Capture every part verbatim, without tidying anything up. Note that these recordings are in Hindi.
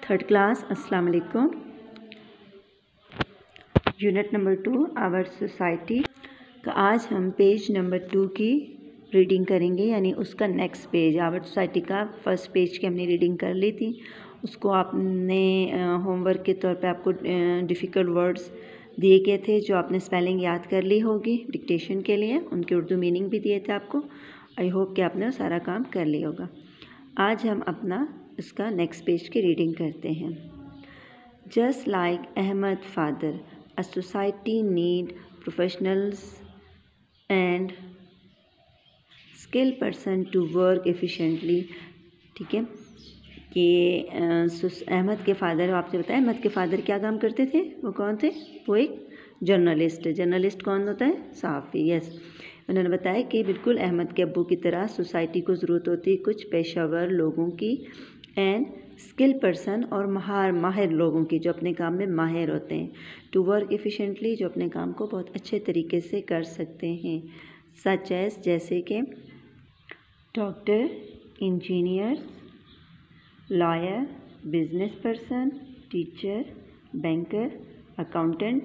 थर्ड क्लास अस्सलाम वालेकुम। Unit number two our society का आज हम पेज नंबर टू की रीडिंग करेंगे, यानी उसका नेक्स्ट पेज। आवर सोसाइटी का फर्स्ट पेज की हमने रीडिंग कर ली थी, उसको आपने होमवर्क के तौर पे आपको डिफ़िकल्ट वर्ड्स दिए गए थे जो आपने स्पेलिंग याद कर ली होगी डिक्टेशन के लिए, उनके उर्दू मीनिंग भी दिए थे आपको। आई होप कि आपने सारा काम कर लिया होगा। आज हम अपना इसका नेक्स्ट पेज की रीडिंग करते हैं। Just like Ahmad father, a society need professionals and skill person to work efficiently. ठीक है, कि अहमद के फादर, आपसे बताया अहमद के फादर क्या काम करते थे, वो कौन थे? वो एक जर्नलिस्ट। जर्नलिस्ट कौन होता है? सहाफ़ी। यस, उन्होंने बताया कि बिल्कुल अहमद के अब्बू की तरह सोसाइटी को ज़रूरत होती है कुछ पेशावर लोगों की एंड स्किल पर्सन और महार माहिर लोगों की जो अपने काम में माहिर होते हैं, टू वर्क एफिशिएंटली, जो अपने काम को बहुत अच्छे तरीके से कर सकते हैं। सच एज, जैसे कि doctor, engineer, lawyer, business person, teacher, banker, accountant,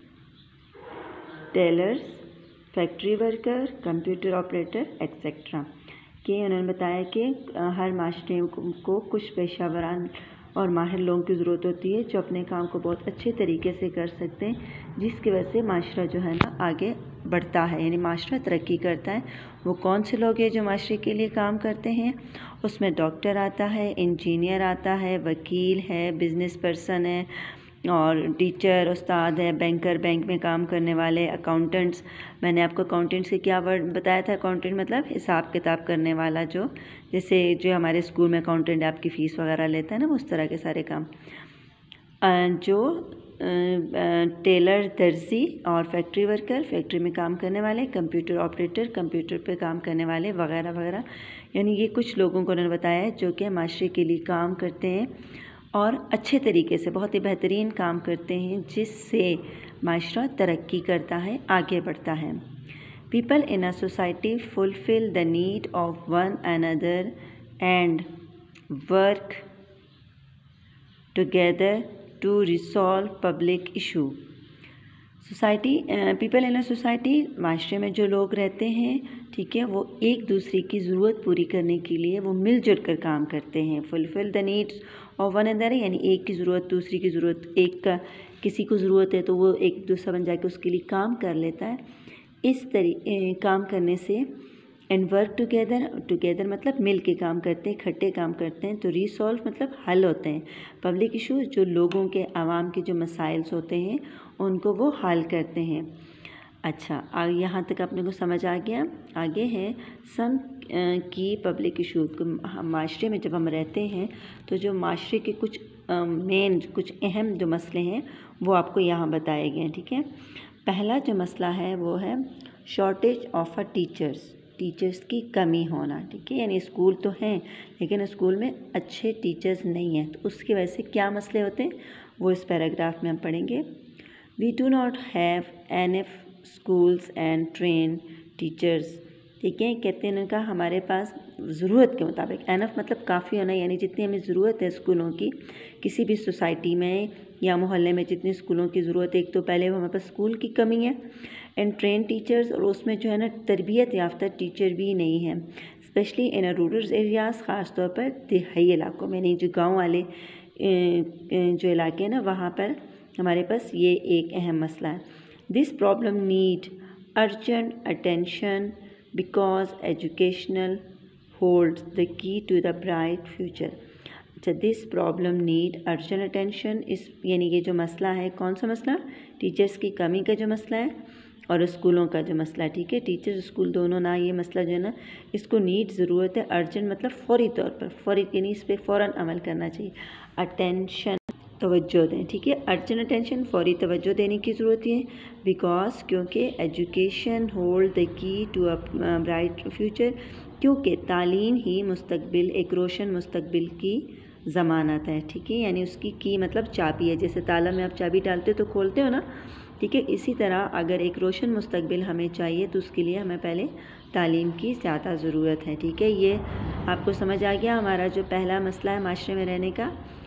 tailors, factory worker, computer operator etcetera. कि उन्होंने बताया कि हर माशरे को कुछ पेशावरान और माहिर लोगों की ज़रूरत होती है जो अपने काम को बहुत अच्छे तरीके से कर सकते हैं, जिसकी वजह से माशरा जो है ना आगे बढ़ता है, यानी माशरा तरक्की करता है। वो कौन से लोग हैं जो माशरे के लिए काम करते हैं? उसमें डॉक्टर आता है, इंजीनियर आता है, वकील है, बिजनेस पर्सन है, और टीचर, उस्ताद है, बैंकर, बैंक में काम करने वाले, अकाउंटेंट्स। मैंने आपको अकाउंटेंट्स से क्या वर्ड बताया था? अकाउंटेंट मतलब हिसाब किताब करने वाला, जो जैसे जो हमारे स्कूल में अकाउंटेंट आपकी फ़ीस वगैरह लेता है ना, उस तरह के सारे काम। जो टेलर, दर्जी, और फैक्ट्री वर्कर, फैक्ट्री में काम करने वाले, कंप्यूटर ऑपरेटर, कंप्यूटर पे काम करने वाले, वगैरह वगैरह। यानी ये कुछ लोगों को उन्होंने बताया है जो कि माशरे के लिए काम करते हैं और अच्छे तरीके से बहुत ही बेहतरीन काम करते हैं, जिससे माशरा तरक्की करता है, आगे बढ़ता है। People in a society fulfil the need of one another and work together to resolve public issue. Society, people in a society, माशरे में जो लोग रहते हैं, ठीक है, वो एक दूसरे की ज़रूरत पूरी करने के लिए वो मिलजुल कर काम करते हैं। Fulfil the needs of one another, यानी एक की ज़रूरत दूसरी की ज़रूरत, एक का किसी को ज़रूरत है तो वो एक दूसरा बन जाके उसके लिए काम कर लेता है। इस तरी काम करने से एंड वर्क टुगेदर, टुगेदर मतलब मिल के काम करते हैं, इकट्ठे काम करते हैं। तो रिसॉल्व मतलब हल होते हैं। पब्लिक इशूज़, जो लोगों के, आवाम के जो मसाइल्स होते हैं उनको वो हल करते हैं। अच्छा, आगे यहाँ तक अपने को समझ आ गया। आगे है सम की पब्लिक इशू। माशरे में जब हम रहते हैं तो जो माशरे के कुछ मेन, कुछ अहम जो मसले हैं वो आपको यहाँ बताए गए हैं। ठीक है, पहला जो मसला है वो है shortage of a teachers, teachers की कमी होना। ठीक है, यानी स्कूल तो हैं लेकिन स्कूल में अच्छे टीचर्स नहीं हैं, तो उसकी वजह से क्या मसले होते हैं वो इस पैराग्राफ में हम पढ़ेंगे। We do not have enough schools and train teachers. ठीक है, कहते हैं उनका हमारे पास ज़रूरत के मुताबिक, एनफ मतलब काफ़ी होना, यानी जितनी हमें ज़रूरत है स्कूलों की, किसी भी सोसाइटी में या मोहल्ले में जितनी स्कूलों की ज़रूरत है, एक तो पहले वो हमारे पास स्कूल की कमी है, एंड ट्रेन टीचर्स, और उसमें जो है ना तरबियत याफ्ता टीचर भी नहीं है, स्पेशली इन रूरल एरियाज़, ख़ास तौर पर दिहाई इलाकों में, नहीं जो गाँव वाले जो इलाके हैं ना, वहाँ पर हमारे पास ये एक अहम मसला है। This problem need urgent attention because educational holds the key to the bright future. अच्छा, this problem need urgent attention, इस यानी ये जो मसला है, कौन सा मसला? टीचर्स की कमी का जो मसला है और स्कूलों का जो मसला है। ठीक है, टीचर्स स्कूल दोनों ना, ये मसला जो है ना इसको नीड ज़रूरत है, अर्जेंट मतलब फौरी तौर पर, फौरी यानी इस पर फ़ौरन अमल करना चाहिए। अटेंशन तवज्जो दें। ठीक है, अर्जेंट अटेंशन, फौरी तवज्जो देने की ज़रूरत है। बिकॉज, क्योंकि education hold the key to a bright future, क्योंकि तालीम ही मुस्तकबिल, एक रोशन मुस्तकबिल की ज़मानत है। ठीक है, यानी उसकी की मतलब चाबी है, जैसे ताला में आप चाबी डालते हो तो खोलते हो ना। ठीक है, इसी तरह अगर एक रोशन मुस्तकबिल हमें चाहिए तो उसके लिए हमें पहले तालीम की ज़्यादा ज़रूरत है। ठीक है, ये आपको समझ आ गया हमारा जो पहला मसला है माशरे में रहने का।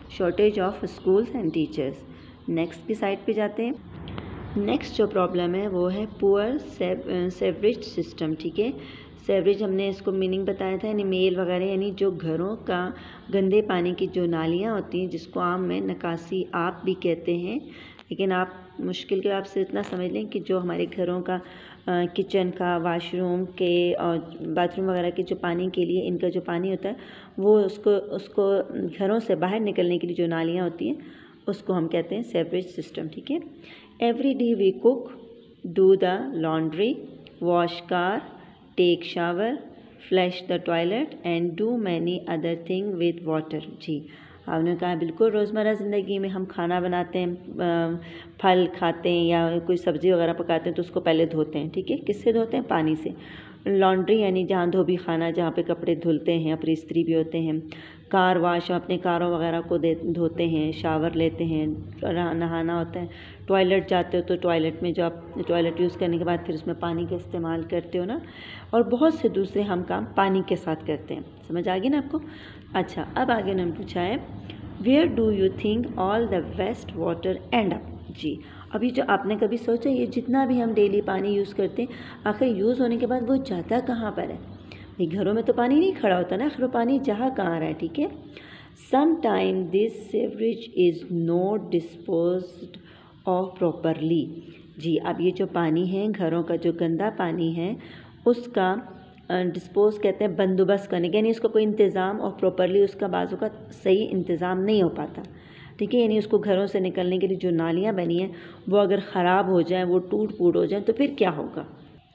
Shortage of schools and teachers. Next की साइड पे जाते हैं। नेक्स्ट जो प्रॉब्लम है वो है पुअर सेवरेज सिस्टम, ठीक है। सेवरेज हमने इसको मीनिंग बताया था, यानी मेल वगैरह, यानी जो घरों का गंदे पानी की जो नालियाँ होती हैं, जिसको आम में निकासी आप भी कहते हैं, लेकिन आप मुश्किल के आपसे इतना समझ लें कि जो हमारे घरों का आ, किचन का, वाशरूम के और बाथरूम वगैरह के जो पानी के लिए इनका जो पानी होता है वो उसको उसको घरों से बाहर निकलने के लिए जो नालियाँ होती हैं उसको हम कहते हैं सेवरेज सिस्टम, ठीक है। Every day we cook, do the laundry, wash car, take shower, flush the toilet and do many other thing with water. जी, आपने कहा बिल्कुल रोज़मर्रा ज़िंदगी में हम खाना बनाते हैं, फल खाते हैं या कोई सब्ज़ी वगैरह पकाते हैं तो उसको पहले धोते हैं, ठीक है। किससे धोते हैं? पानी से। लॉन्ड्री यानी जहाँ धोबी खाना, जहाँ पे कपड़े धुलते हैं, अपनी स्त्री भी होते हैं। कार वाश, अपने कारों वगैरह को दे धोते हैं। शावर लेते हैं, नहाना होता है। टॉयलेट जाते हो तो टॉयलेट में जो आप टॉयलेट यूज़ करने के बाद फिर उसमें पानी का इस्तेमाल करते हो ना, और बहुत से दूसरे हम काम पानी के साथ करते हैं। समझ आ गई ना आपको? अच्छा, अब आगे उन्होंने पूछा है where do you think all the waste water end up. जी, अभी जो आपने कभी सोचा ये जितना भी हम डेली पानी यूज़ करते हैं, आखिर यूज़ होने के बाद वो जाता कहाँ पर है? भाई घरों में तो पानी नहीं खड़ा होता ना, आखिर वो पानी जहाँ कहाँ रहा है, ठीक है। Some time this sewerage is not disposed of properly. जी, अब ये जो पानी है, घरों का जो गंदा पानी है उसका डिस्पोज कहते हैं बंदोबस्त करने के, यानी उसका कोई इंतज़ाम और प्रॉपरली उसका बाजू का सही इंतज़ाम नहीं हो पाता, ठीक है। यानी उसको घरों से निकलने के लिए जो नालियाँ बनी हैं वो अगर ख़राब हो जाएं, वो टूट फूट हो जाएं तो फिर क्या होगा?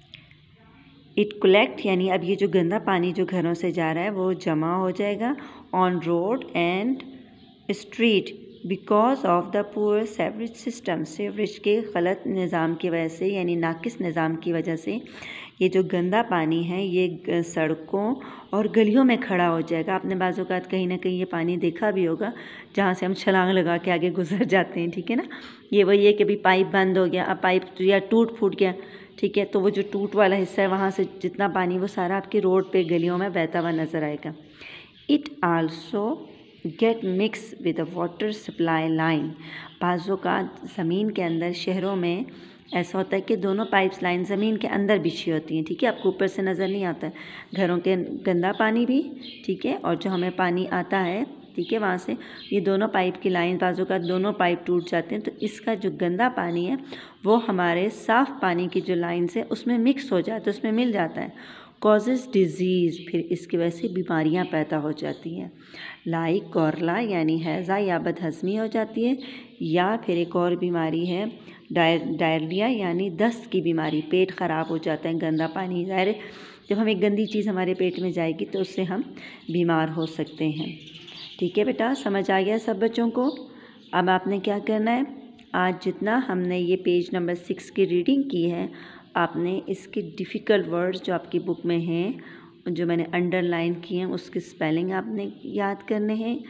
इट कलेक्ट, यानी अब ये जो गंदा पानी जो घरों से जा रहा है वो जमा हो जाएगा on road and street because of the poor sewerage system. Sewerage के गलत निज़ाम की वजह से, यानी नाकिस निज़ाम की वजह से ये जो गंदा पानी है ये सड़कों और गलियों में खड़ा हो जाएगा। आपने बाज़ औक़ात कहीं ना कहीं ये पानी देखा भी होगा जहाँ से हम छलांग लगा के आगे गुजर जाते हैं, ठीक है ना। ये वही है कि अभी पाइप बंद हो गया, अब पाइप या टूट फूट गया, ठीक है, तो वो जो टूट वाला हिस्सा है वहाँ से जितना पानी वो सारा आपकी रोड पे गलियों में बहता हुआ नज़र आएगा। It also get mix with the water supply line. बाज़ों का ज़मीन के अंदर शहरों में ऐसा होता है कि दोनों पाइप्स लाइन ज़मीन के अंदर बिछी होती हैं, ठीक है, आपको ऊपर से नज़र नहीं आता है। घरों के गंदा पानी भी, ठीक है, और जो हमें पानी आता है, ठीक है, वहाँ से ये दोनों पाइप की लाइन, बाज़ों का दोनों पाइप टूट जाते हैं तो इसका जो गंदा पानी है वो हमारे साफ़ पानी की जो लाइन से उसमें मिक्स हो जाता है, उसमें मिल जाता है। कॉजेज़ डिज़ीज़, फिर इसकी वजह से बीमारियाँ पैदा हो जाती हैं, लाइक कॉर्ला यानी हैज़ा या बदहज़मी हो जाती है, या फिर एक और बीमारी है डायरिया यानी दस्त की बीमारी, पेट ख़राब हो जाता है गंदा पानी। ज़ाहिर जब हम एक गंदी चीज़ हमारे पेट में जाएगी तो उससे हम बीमार हो सकते हैं, ठीक है बेटा। समझ आ गया सब बच्चों को? अब आपने क्या करना है, आज जितना हमने ये पेज नंबर सिक्स की रीडिंग की है, आपने इसके डिफ़िकल्ट वर्ड्स जो आपकी बुक में हैं, जो मैंने अंडरलाइन किए हैं, उसके स्पेलिंग आपने याद करने हैं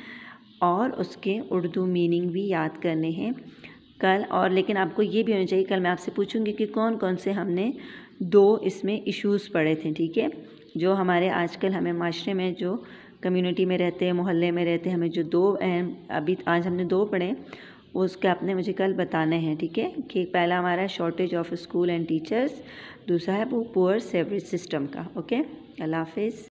और उसके उर्दू मीनिंग भी याद करने हैं कल। और लेकिन आपको ये भी होना चाहिए, कल मैं आपसे पूछूंगी कि कौन कौन से हमने दो इसमें इश्यूज़ पढ़े थे, ठीक है, जो हमारे आजकल हमें माशरे में जो कम्युनिटी में रहते हैं, मोहल्ले में रहते हैं, हमें जो दो अभी आज हमने दो पढ़े उसके आपने मुझे कल बताने हैं, ठीक है। कि पहला हमारा shortage of school and teachers, दूसरा है वो पुअर सेवरेज सिस्टम का। ओके, अल्लाह हाफिज़।